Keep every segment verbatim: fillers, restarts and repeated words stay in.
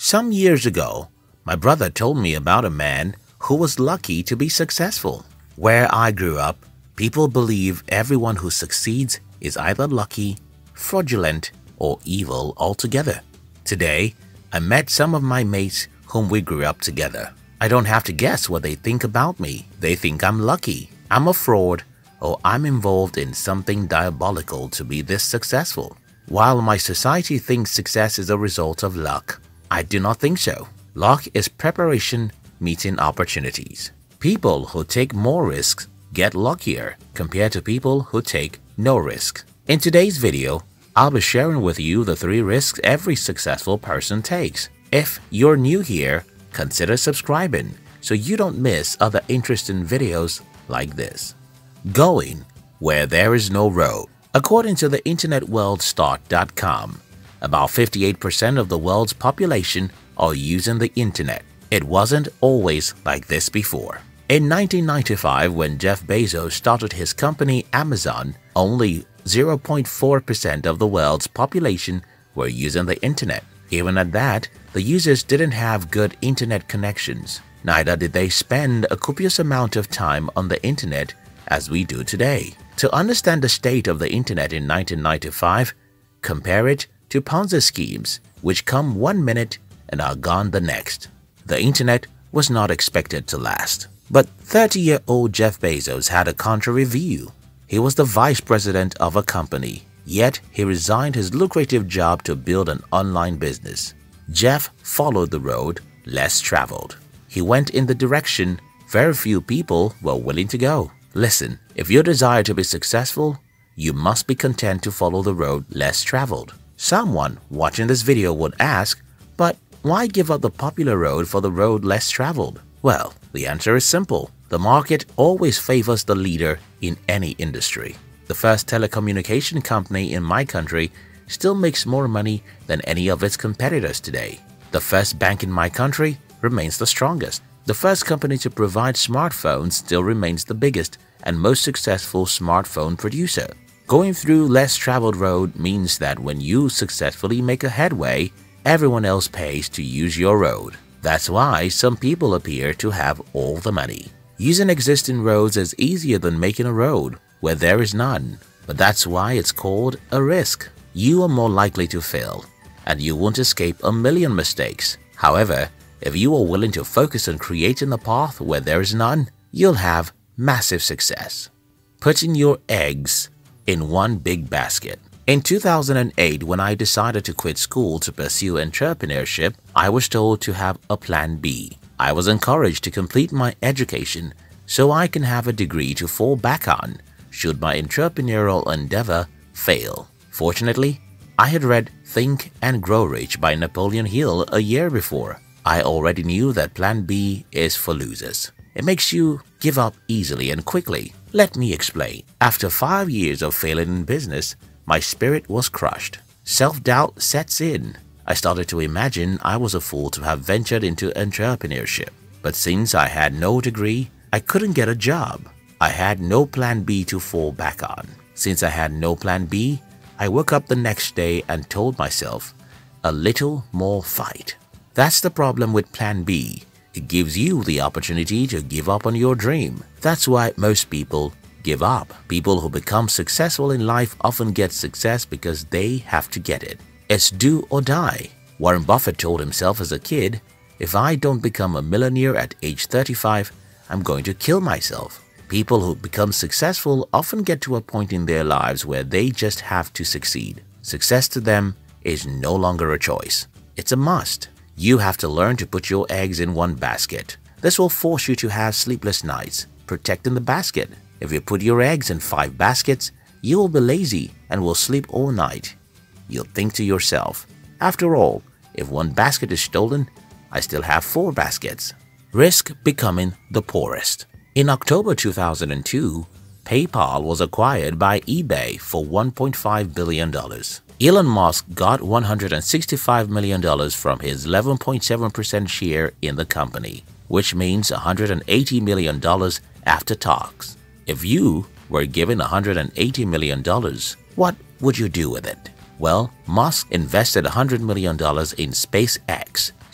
Some years ago, my brother told me about a man who was lucky to be successful. Where I grew up, people believe everyone who succeeds is either lucky, fraudulent, or evil altogether. Today, I met some of my mates whom we grew up together. I don't have to guess what they think about me. They think I'm lucky, I'm a fraud, or I'm involved in something diabolical to be this successful. While my society thinks success is a result of luck, I do not think so. Luck is preparation meeting opportunities. People who take more risks get luckier compared to people who take no risk. In today's video, I'll be sharing with you the three risks every successful person takes. If you're new here, consider subscribing so you don't miss other interesting videos like this. Going where there is no road. According to the internet world start dot com, about fifty-eight percent of the world's population are using the internet. It wasn't always like this before. In nineteen ninety-five, when Jeff Bezos started his company Amazon, only zero point four percent of the world's population were using the internet. Even at that, the users didn't have good internet connections. Neither did they spend a copious amount of time on the internet as we do today. To understand the state of the internet in nineteen ninety-five, compare it to Ponzi schemes, which come one minute and are gone the next. The internet was not expected to last. But thirty-year-old Jeff Bezos had a contrary view. He was the vice president of a company, yet he resigned his lucrative job to build an online business. Jeff followed the road less traveled. He went in the direction very few people were willing to go. Listen, if you desire to be successful, you must be content to follow the road less traveled. Someone watching this video would ask, but why give up the popular road for the road less traveled? Well, the answer is simple. The market always favors the leader in any industry. The first telecommunication company in my country still makes more money than any of its competitors today. The first bank in my country remains the strongest. The first company to provide smartphones still remains the biggest and most successful smartphone producer. Going through less traveled road means that when you successfully make a headway, everyone else pays to use your road. That's why some people appear to have all the money. Using existing roads is easier than making a road where there is none. But that's why it's called a risk. You are more likely to fail, and you won't escape a million mistakes. However, if you are willing to focus on creating a path where there is none, you'll have massive success. Putting your eggs in one big basket. In two thousand eight, when I decided to quit school to pursue entrepreneurship, I was told to have a plan B. I was encouraged to complete my education so I can have a degree to fall back on should my entrepreneurial endeavor fail. Fortunately, I had read Think and Grow Rich by Napoleon Hill a year before. I already knew that plan B is for losers. It makes you give up easily and quickly. Let me explain. After five years of failing in business, my spirit was crushed. Self-doubt sets in. I started to imagine I was a fool to have ventured into entrepreneurship. But since I had no degree, I couldn't get a job. I had no plan B to fall back on. Since I had no plan B, I woke up the next day and told myself, a little more fight. That's the problem with plan B. It gives you the opportunity to give up on your dream. That's why most people give up. People who become successful in life often get success because they have to get it. It's do or die. Warren Buffett told himself as a kid, if I don't become a millionaire at age thirty-five, I'm going to kill myself. People who become successful often get to a point in their lives where they just have to succeed. Success to them is no longer a choice. It's a must. You have to learn to put your eggs in one basket. This will force you to have sleepless nights, protecting the basket. If you put your eggs in five baskets, you will be lazy and will sleep all night. You'll think to yourself, after all, if one basket is stolen, I still have four baskets. Risk becoming the poorest. In October two thousand two, PayPal was acquired by eBay for one point five billion dollars. Elon Musk got one hundred sixty-five million dollars from his eleven point seven percent share in the company, which means one hundred eighty million dollars after tax. If you were given one hundred eighty million dollars, what would you do with it? Well, Musk invested one hundred million dollars in SpaceX.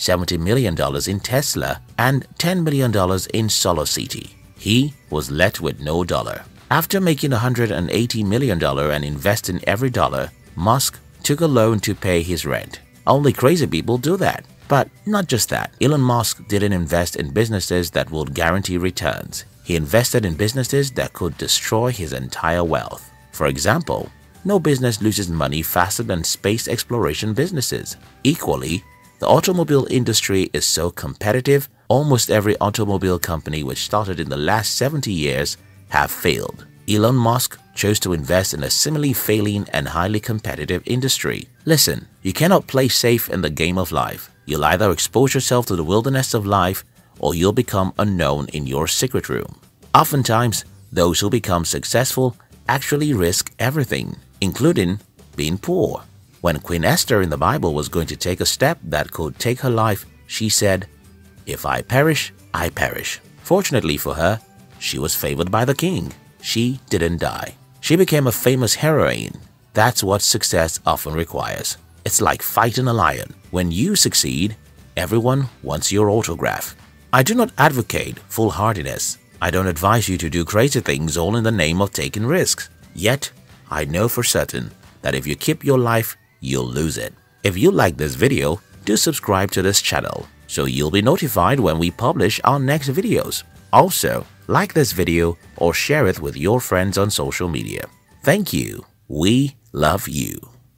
seventy million dollars in Tesla, and ten million dollars in SolarCity. He was left with no dollar. After making one hundred eighty million dollars and investing every dollar, Musk took a loan to pay his rent. Only crazy people do that. But not just that, Elon Musk didn't invest in businesses that would guarantee returns. He invested in businesses that could destroy his entire wealth. For example, no business loses money faster than space exploration businesses. Equally, the automobile industry is so competitive, almost every automobile company which started in the last seventy years have failed. Elon Musk chose to invest in a similarly failing and highly competitive industry. Listen, you cannot play safe in the game of life. You'll either expose yourself to the wilderness of life or you'll become unknown in your secret room. Oftentimes, those who become successful actually risk everything, including being poor. When Queen Esther in the Bible was going to take a step that could take her life, she said, "If I perish, I perish." Fortunately for her, she was favored by the king. She didn't die. She became a famous heroine. That's what success often requires. It's like fighting a lion. When you succeed, everyone wants your autograph. I do not advocate foolhardiness. I don't advise you to do crazy things all in the name of taking risks. Yet, I know for certain that if you keep your life, you'll lose it. If you like this video, do subscribe to this channel so you'll be notified when we publish our next videos. Also, like this video or share it with your friends on social media. Thank you. We love you.